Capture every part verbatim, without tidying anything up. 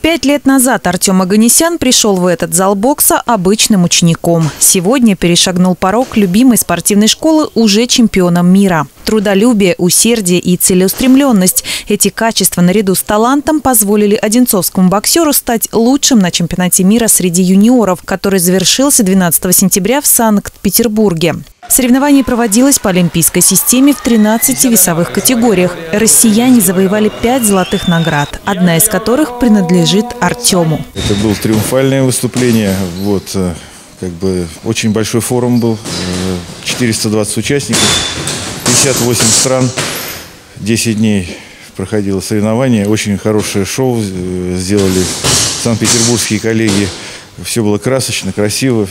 Пять лет назад Артем Оганесян пришел в этот зал бокса обычным учеником. Сегодня перешагнул порог любимой спортивной школы уже чемпионом мира. Трудолюбие, усердие и целеустремленность – эти качества наряду с талантом позволили одинцовскому боксеру стать лучшим на чемпионате мира среди юниоров, который завершился двенадцатого сентября в Санкт-Петербурге. Соревнование проводилось по олимпийской системе в тринадцати весовых категориях. Россияне завоевали пять золотых наград, одна из которых принадлежит Артему. Это было триумфальное выступление. Вот, как бы очень большой форум был, четыреста двадцать участников, пятьдесят восемь стран, десять дней проходило соревнование. Очень хорошее шоу сделали санкт-петербургские коллеги. Все было красочно, красиво.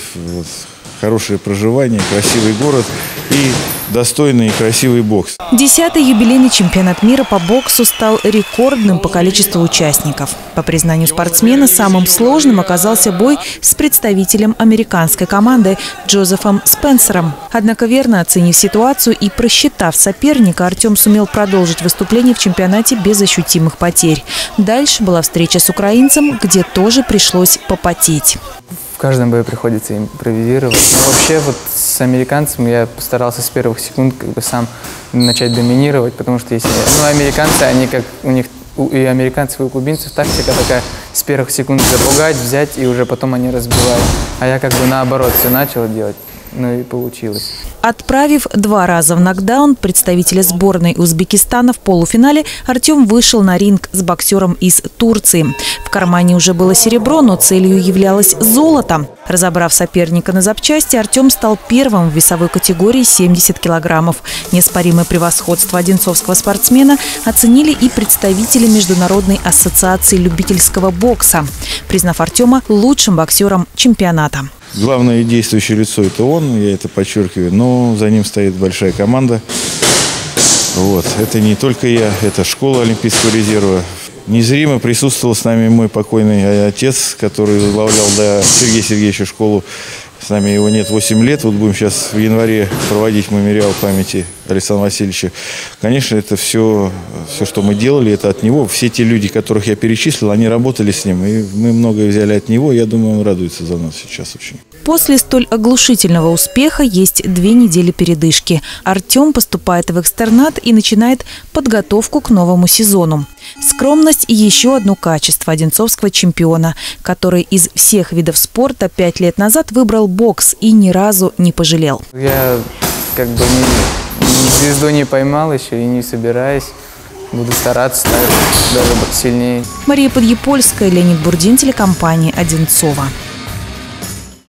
Хорошее проживание, красивый город и достойный и красивый бокс. Десятый юбилейный чемпионат мира по боксу стал рекордным по количеству участников. По признанию спортсмена, самым сложным оказался бой с представителем американской команды Джозефом Спенсером. Однако, верно оценив ситуацию и просчитав соперника, Артем сумел продолжить выступление в чемпионате без ощутимых потерь. Дальше была встреча с украинцем, где тоже пришлось попотеть. В каждом бою приходится импровизировать. Но вообще вот с американцем я постарался с первых секунд как бы сам начать доминировать, потому что если ну, американцы, они как у них и американцев, и у кубинцев тактика такая с первых секунд запугать, взять и уже потом они разбивают. А я как бы наоборот все начал делать. Ну и получилось. Отправив два раза в нокдаун представителя сборной Узбекистана в полуфинале, Артем вышел на ринг с боксером из Турции. В кармане уже было серебро, но целью являлось золото. Разобрав соперника на запчасти, Артем стал первым в весовой категории семьдесят килограммов. Неоспоримое превосходство одинцовского спортсмена оценили и представители Международной ассоциации любительского бокса, признав Артема лучшим боксером чемпионата. Главное действующее лицо – это он, я это подчеркиваю, но за ним стоит большая команда. Вот. Это не только я, это школа Олимпийского резерва. Незримо присутствовал с нами мой покойный отец, который возглавлял до Сергея Сергеевича школу. С нами его нет восемь лет. Вот будем сейчас в январе проводить мемориал памяти Александра Васильевича. Конечно, это все, все, что мы делали, это от него. Все те люди, которых я перечислил, они работали с ним. И мы многое взяли от него. Я думаю, он радуется за нас сейчас очень. После столь оглушительного успеха есть две недели передышки. Артем поступает в экстернат и начинает подготовку к новому сезону. Скромность и еще одно качество одинцовского чемпиона, который из всех видов спорта пять лет назад выбрал бокс и ни разу не пожалел. Я как бы ни, ни звезду не поймал еще и не собираюсь. Буду стараться стать даже сильнее. Мария Подъепольская, Леонид Бурдин, телекомпания «Одинцова».